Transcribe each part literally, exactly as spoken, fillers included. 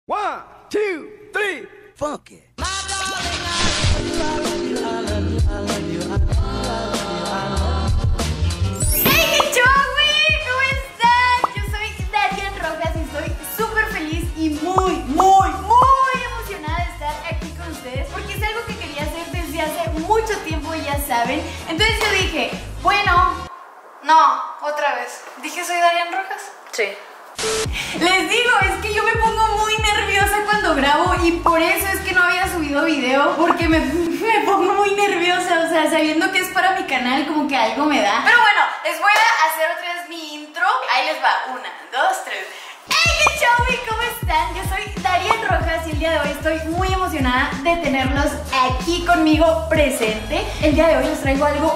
One, two, three, funky. ¡Hey, qué Joey! ¿Cómo están? Yo soy Darian Rojas y estoy súper feliz y muy, muy, muy emocionada de estar aquí con ustedes porque es algo que quería hacer desde hace mucho tiempo, ya saben. Entonces yo dije, bueno, no, otra vez. ¿Dije soy Darian Rojas? Sí. Les digo, es que yo me pongo muy nerviosa cuando grabo y por eso es que no había subido video, porque me, me pongo muy nerviosa, o sea, sabiendo que es para mi canal, como que algo me da. Pero bueno, les voy a hacer otra vez mi intro. Ahí les va, una, dos, tres. ¡Hey, qué show! ¿Cómo están? Yo soy Darian Rojas y el día de hoy estoy muy emocionada de tenerlos aquí conmigo presente. El día de hoy les traigo algo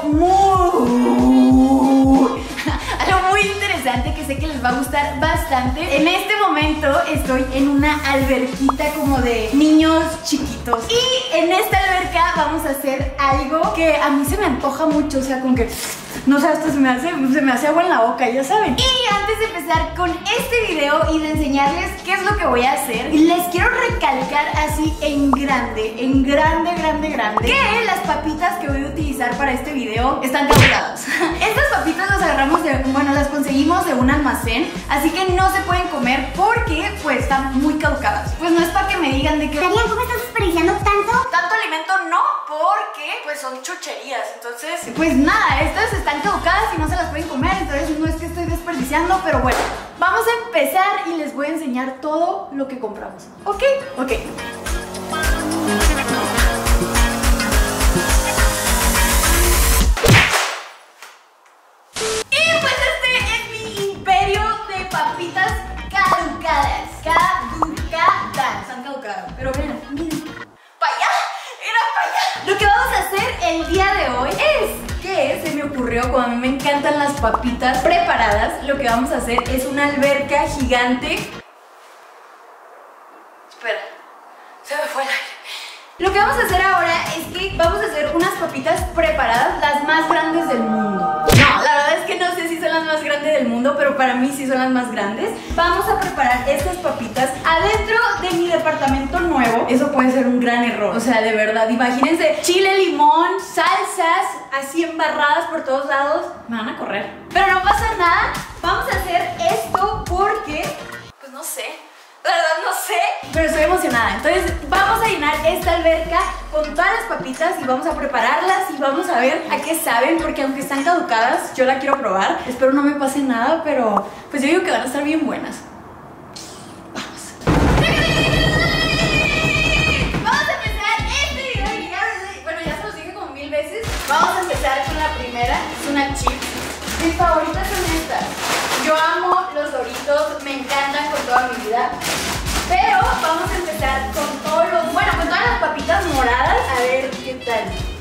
muy... algo muy interesante que sé que les va a gustar bastante. En este momento estoy en una alberquita como de niños chiquitos y en esta alberca vamos a hacer algo que a mí se me antoja mucho, o sea, como que... no sé, hasta se me hace, se me hace agua en la boca, ya saben. Y antes de empezar con este video y de enseñarles qué es lo que voy a hacer, les quiero recalcar así en grande, en grande, grande, grande, que las papitas que voy a utilizar para este video están caducadas. Estas papitas las agarramos de, bueno, las conseguimos de un almacén, así que no se pueden comer porque pues están muy caducadas. Pues no es para que me digan de que... Darian, ¿cómo estás desperdiciando tanto? Tanto alimento no, porque pues son chucherías, entonces pues nada, estas están caducadas y no se las pueden comer, entonces no es que estoy desperdiciando, pero bueno, vamos a empezar y les voy a enseñar todo lo que compramos. ¿Ok? Ok. Y pues este es mi imperio de papitas caducadas. Caducadas. Están caducadas, pero miren, miren. ¡Para allá! ¡Era para allá! Lo que vamos a hacer el día de hoy es que se me ocurrió, como a mí me encantan las papitas preparadas, lo que vamos a hacer es una alberca gigante. Espera, se me fue el aire. Lo que vamos a hacer ahora es que vamos a hacer unas papitas preparadas, las más grandes del mundo. No, la verdad es que no sé si son las más grandes del mundo, pero para mí sí son las más grandes. Vamos a preparar estas papitas adentro de mi departamento nuevo. Eso puede ser un gran error, o sea, de verdad, imagínense chile, limón, salsas así embarradas por todos lados. Me van a correr, pero no pasa nada. Vamos a hacer esto porque, pues no sé, la verdad no sé, pero estoy emocionada. Entonces vamos a llenar esta alberca con todas las papitas y vamos a prepararlas y vamos a ver a qué saben, porque aunque están caducadas, yo la quiero probar. Espero no me pase nada, pero pues yo digo que van a estar bien buenas. Vamos. Vamos a empezar este video y ya, bueno, ya se los dije como mil veces. Vamos a empezar con la primera, es una chips. Mis favoritas son estas. Yo amo los Doritos, me encantan con toda mi vida. Pero vamos a empezar con todos los, bueno, con todas las papitas moradas. A ver qué tal.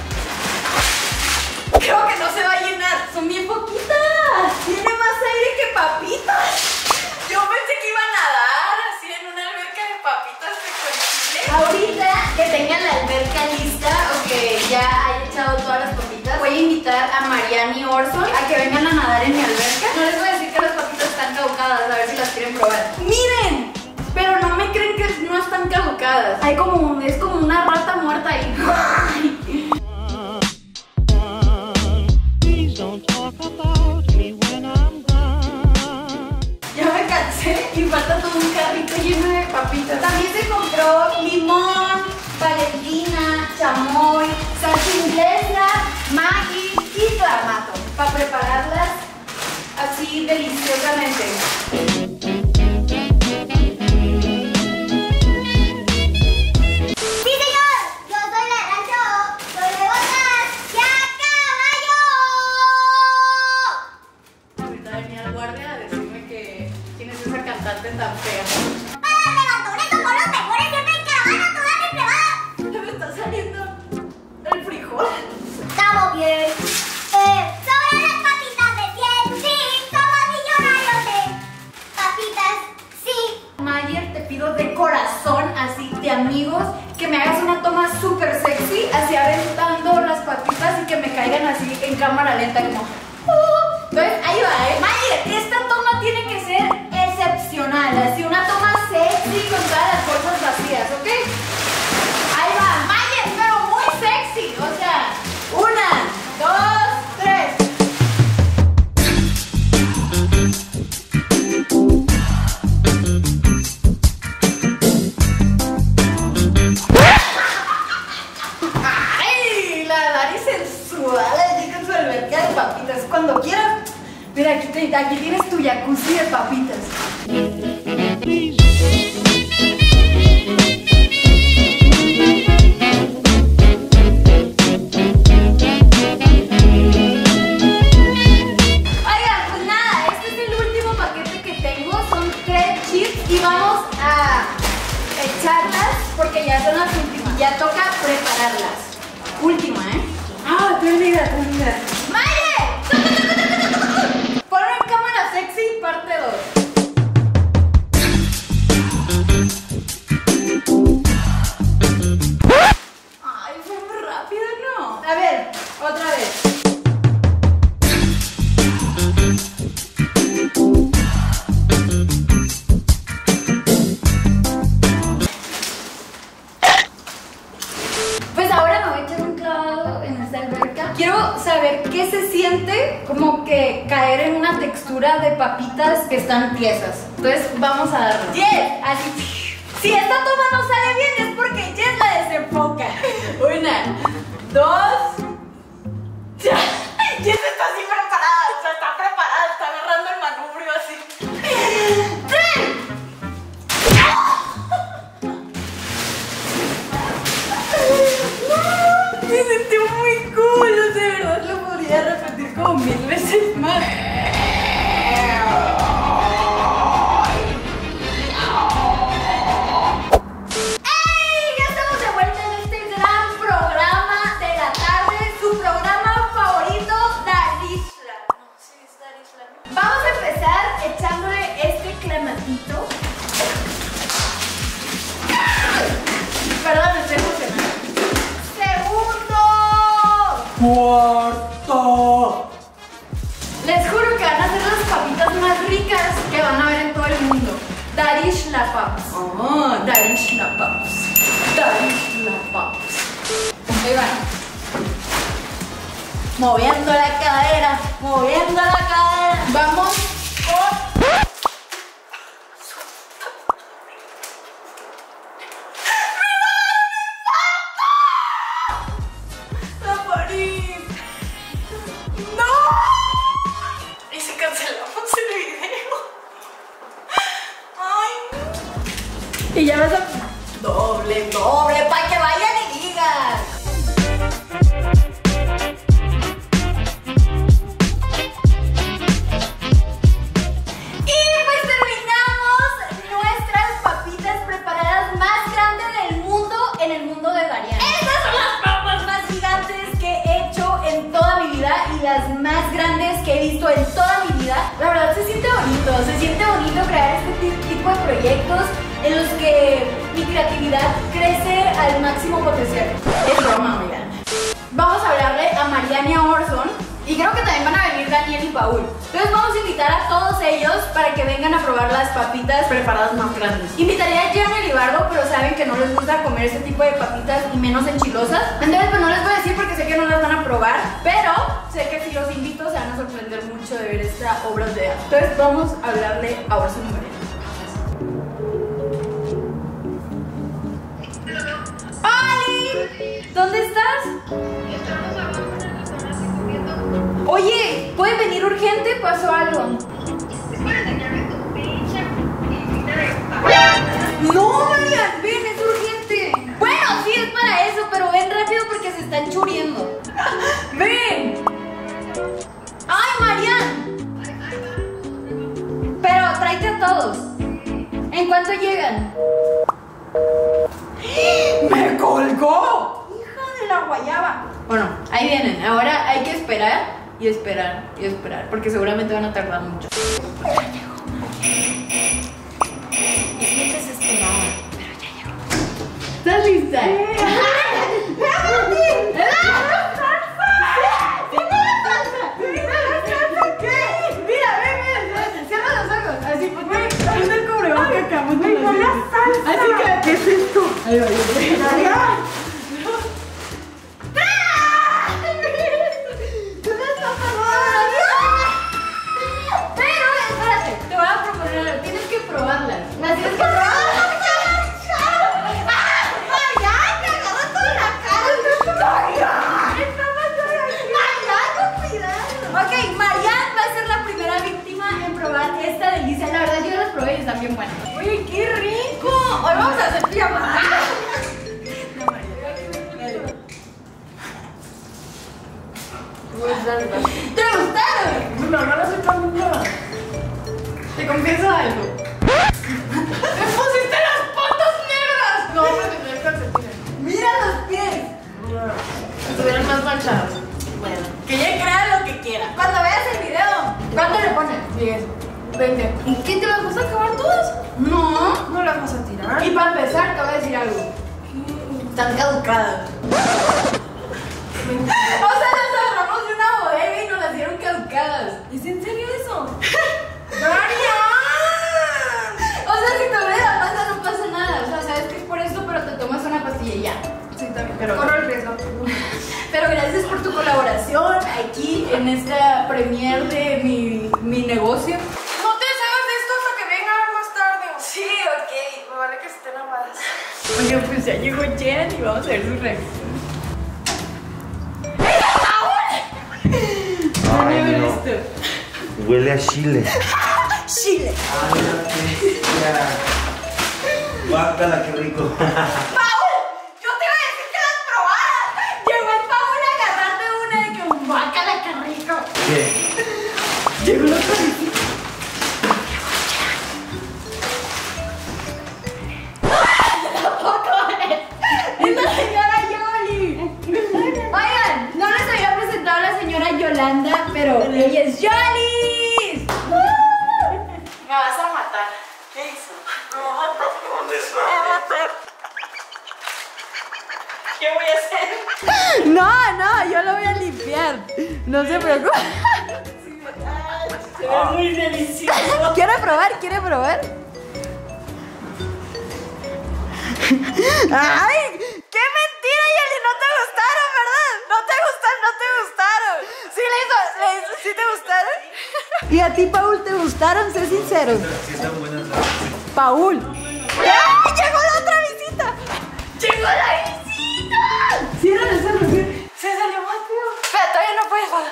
Creo que no se va a llenar, son bien poquitas. Tiene más aire que papitas. Yo pensé que iba a nadar así en una alberca de papitas de con chile. Ahorita que tengan la alberca lista o que ya haya echado todas las papitas, voy a invitar a Marianne y Orson a que vengan a nadar en mi alberca. No les voy a decir que las papitas están caducadas, a ver si las quieren probar. ¡Miren! Pero no me creen que no están caducadas. Hay como, es como una rata muerta ahí. Ya me cansé y falta todo un carrito lleno de papitas. También se compró limón, valentina, chamoy, salsa inglesa, Maggi y clamato para prepararlas así deliciosamente. Tan fea. ¡Para levantones somos los mejores! ¡Siempre en caravana, toda reprobada! Ya me está saliendo el frijol. ¡Estamos bien! Eh, sobre las papitas de cien, sí, somos millonarios de papitas, sí. Mayer, te pido de corazón, así de amigos, que me hagas una toma súper sexy, así aventando las papitas y que me caigan así en cámara lenta como... Uh. Entonces, ahí va, ¿eh? Mayer, esta toma tiene que ser excepcional, así una toma sexy con todas las bolsas vacías, ¿ok? Ahí va, Mayen, pero muy sexy. O sea, una, dos, tres. ¡Ay! La Dari sensual allí con su alberca de papitas. Cuando quieras. Mira, aquí, te, aquí tienes tu jacuzzi de papitas. Porque ya son las últimas, ya toca prepararlas. Última, ¿eh? Ah, tú mira, tú mira. ¡Maye! Ponme en cámara sexy, parte dos. Ay, fue muy rápido, ¿no? A ver, otra vez. Quiero saber qué se siente como que caer en una textura de papitas que están tiesas. Entonces vamos a darle. Jess, así. Si esta toma no sale bien es porque Jess la desenfoca. Una, dos. Ya. Jess está así preparada, o sea, está preparada, está agarrando el manubrio así. ¡Tres! Me sentí muy cool, de verdad lo podría repetir como mil veces más. ¡Ey! Ya estamos de vuelta en este gran programa de la tarde, su programa favorito, Darisla. No, sí, es Darisla. Vamos a empezar echándole este clamatito. Perdón, estoy emocionada. Cuarto. Les juro que van a ser las papitas más ricas que van a ver en todo el mundo. Darishla Paps. Oh, Darishla Paps. Darishla Paps. Ahí van. Moviendo la cadera, moviendo la cadera. Vamos con... Y ya vas a... Doble, doble, para que vayan y digan. Y pues terminamos nuestras papitas preparadas más grandes del mundo en el mundo de Dariana. Estas son las papas más gigantes que he hecho en toda mi vida y las más grandes que he visto en toda mi vida. La verdad se siente bonito, se siente bonito crear este tipo de proyectos en los que mi creatividad crece al máximo potencial. Es broma, oigan. Vamos a hablarle a Mariania Orson y creo que también van a venir Daniel y Paul. Entonces vamos a invitar a todos ellos para que vengan a probar las papitas preparadas más grandes. Invitaría a Jeremy y Libardo, pero saben que no les gusta comer este tipo de papitas y menos enchilosas. Entonces pues no les voy a decir porque sé que no las van a probar, pero sé que si los invito se van a sorprender mucho de ver esta obra de arte. Entonces vamos a hablarle a Orson y Mariania. ¿Dónde estás? Estamos abajo en la zona así comiendo. Oye, ¿puedes venir urgente? ¿Pasó algo? Es para enseñarme tu pinche pinita de papas. No, Marian, ven, es urgente. Bueno, sí, es para eso, pero ven rápido porque se están churiendo. ¡Ven! ¡Ay, Marian! Pero tráete a todos. ¿En cuánto llegan? ¡Me colgó! De la guayaba. Bueno, ahí vienen. Ahora hay que esperar y esperar y esperar porque seguramente van a tardar mucho. Ya llegó. Estoy desesperada, pero ya llegó. ¿Estás lista? Mira, ven, ven, cierra los ojos. Así, pues, ven, ponte el cubrebocas acá, ponte los ojos. Así que Ahí va, ahí va. Pero espérate, te voy a proponer algo. Tienes que probarlas. Las tienes que probar. Ok, Marian va a ser la primera víctima en probar esta delicia. La verdad, yo las probé y están bien buenas. ¡Uy, qué rico! Hoy vamos a hacer pijamada. No, Marian. ¿Te gustaron? No, no las he probado. Te confieso algo. ¡Me pusiste las patas negras! No, pero te tenés calcetines. ¡Mira los pies! Estuvieron más manchados. Bueno, que ella crea lo que quiera. Cuando veas el video, ¿cuánto le pones? diez, veinte. ¿Y qué te las vas a acabar todas? No. ¿No las vas a tirar? Y para empezar, te voy a decir algo. Están caducadas. O sea, las agarramos de una bodega y nos las dieron caducadas. ¿Es en serio eso? ¡Marian! O sea, si te duele la panza no pasa nada. O sea, sabes que es por esto, pero te tomas una pastilla y ya. Sí, también. Pero corro el riesgo. Pero gracias por tu colaboración aquí en esta premiere de mi, mi negocio. No te deshagas de esto hasta que venga más tarde. Sí, ok. Me vale que estén amadas. Oye, pues ya llegó Jen y vamos a ver su reacción. Ay, no. Huele a chile. Chile. Guácala, qué rico. ¡Paul! ¡Yo te iba a decir que las probaras! Llegó el Paul a agarrarme una de que guácala, qué rico. ¿Qué? Llegó la policía. Tampoco es. Es la señora Yoli. Oigan, no les había presentado a la señora Yolanda, pero ella es Yolis. Me vas a matar. ¿Qué hizo? ¿Dónde está? ¿Qué voy a hacer? No, no, yo lo voy a limpiar. No se preocupe. Se ve muy delicioso. ¿Quiere probar? ¿Quiere probar? ¡Ay! ¡Qué mentira, Yoli! No te gustaron, ¿verdad? No te gustan, no te gustaron. ¿Sí le hizo? ¿Le hizo? ¿Sí te gustaron? ¿Y a ti, Paul, te gustaron? Sé sincero. Sí, están buenas. Paul. ¡Ay! ¡Llegó la otra visita! ¡Llegó la visita! Cierra los ojos. Se salió más feo. Espera, todavía no puedes bajar.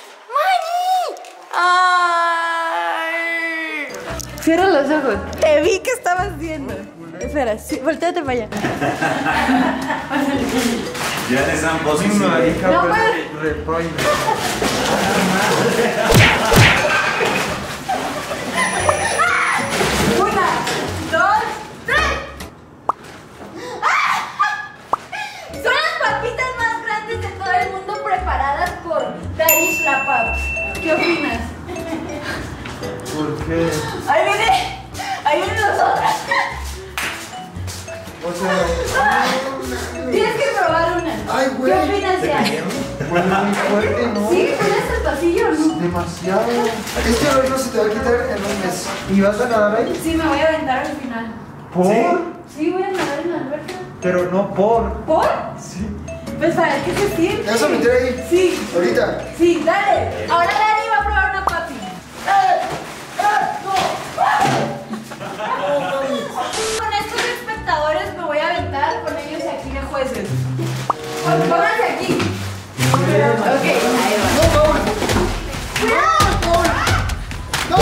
¡Mani! ¡Ay! Cierra los ojos. Te vi que estabas viendo. Espera, sí, volteate para allá. Ya en esa posición. No, pues. Una, dos, tres. Son las papitas más grandes de todo el mundo preparadas por Darish Lapap. ¿Qué opinas? ¿Por qué? Ahí viene, ahí vienen nosotras. O sea, Tienes que probar una. Ay, güey. ¿Qué opinas, ya? huele muy fuerte, ¿no? ¿Sí? ¿Pones el pasillo o no? Demasiado. Este olor no se te va a quitar en un mes. ¿Y vas a nadar ahí? Sí, me voy a aventar al final. ¿Por? Sí, voy a nadar en la alberca. Pero no por. ¿Por? Sí. Pues para ver qué se siente. ¿Te vas a meter ahí? Sí. Ahorita. Sí, dale. Ahora Dani va a probar una papi. ¡Eh! ¡Eh! ¡No! Con estos espectadores me voy a aventar con ellos aquí de jueces. Pónganse aquí. Ok, ahí va. ¡No, Paul! ¡Cuidado! ¡Paul! ¡No!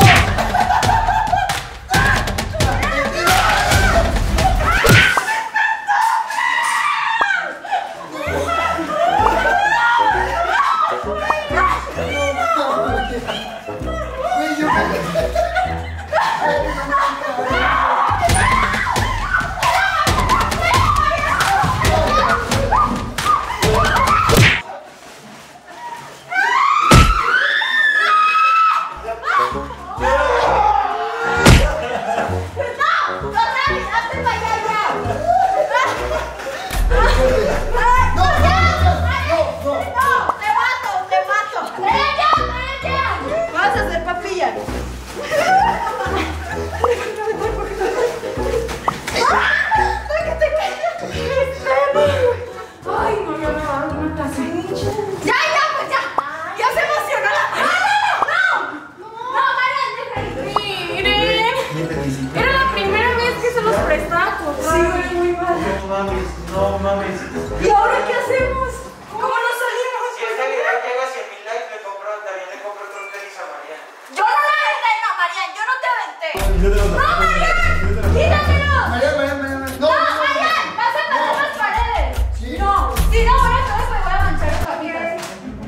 mames, no mames. ¿Y ahora qué hacemos? ¿Cómo nos salimos? Si este video llega a cien mil likes, le compro, también le compro otros tenis a Marian. Yo no la aventé, no, Marian, yo no te aventé. Yo te lo ¡No, Marian! ¡Quítatelo! Marian, Marian, Marian. ¡No, Marian! ¡Vas a pasar las paredes! Sí. No, si no, ahora entonces me voy a manchar las papitas.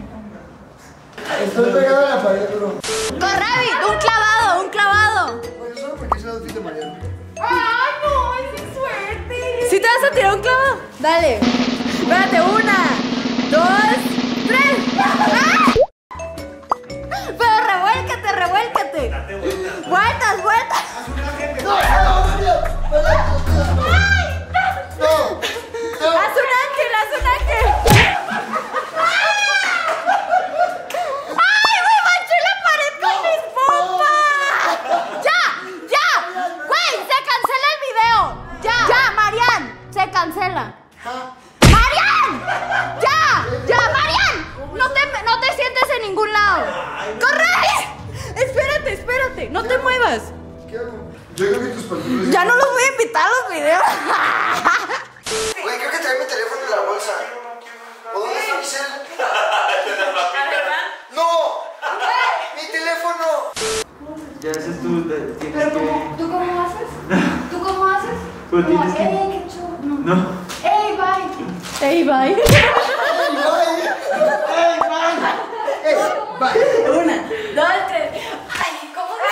Estoy pegado a la pared, bro. ¡Corrabbit! ¡Un clavado! ¡Un clavado! Bueno, solo porque es el outfit de Marian. ¡Ay, no! ¡Es sin suerte! ¿Sí te vas a tirar un clavado? Dale. Espérate, una, dos, tres. ¡Ah! Pero revuélcate, revuélcate. Vueltas, vueltas. ¡No, no, Marian! ¡Ay! ¡No! ¡No! ¡Haz un ángel, haz un ángel! ¡Ay, me manché la pared con mis pompas! ¡Ya! ¡Ya! ¡Güey! ¡Se cancela el video! ¡Ya! ¡Ya, Marian! ¡Se cancela! ¡Marian! ¡Ya! ¡Ya, Marian! No te, no te sientes en ningún lado. ¡Corre! Espérate, espérate. No te muevas. ¿Qué hago? Yo creo que tus pantalones... Ya no los voy a invitar a los videos. Güey, creo que trae mi teléfono en la bolsa. ¿O dónde está mi cel? ¡No! ¡Mi teléfono! Ya haces tú, tienes Pero que... ¿cómo, ¿tú cómo haces? ¿Tú cómo haces? Pues Como, tienes que- ¡ey, qué chulo! No. No. ¡Ey, bye! ¡Ey, bye! ¡Ey, bye! ¡Ey, bye! ¡Ey, bye! Una, dos, tres. ¡Ay, cómo no!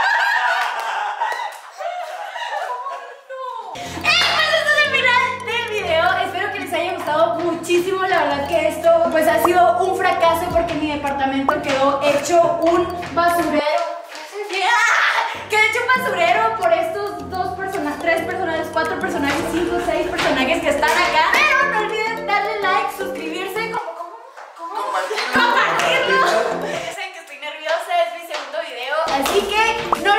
¡Eh, pues esto es el final del video! Espero que les haya gustado muchísimo. La verdad que esto pues ha sido un fracaso porque mi departamento quedó hecho un basurero. Quedó hecho un basurero por estos dos personajes, tres personajes, cuatro personajes, cinco, seis personajes que están acá. Pero no olviden darle like, suscribirse, ¿cómo, cómo, cómo? Compartirlo. Compartirlo. Ya saben que estoy nerviosa, es mi segundo video. Así que no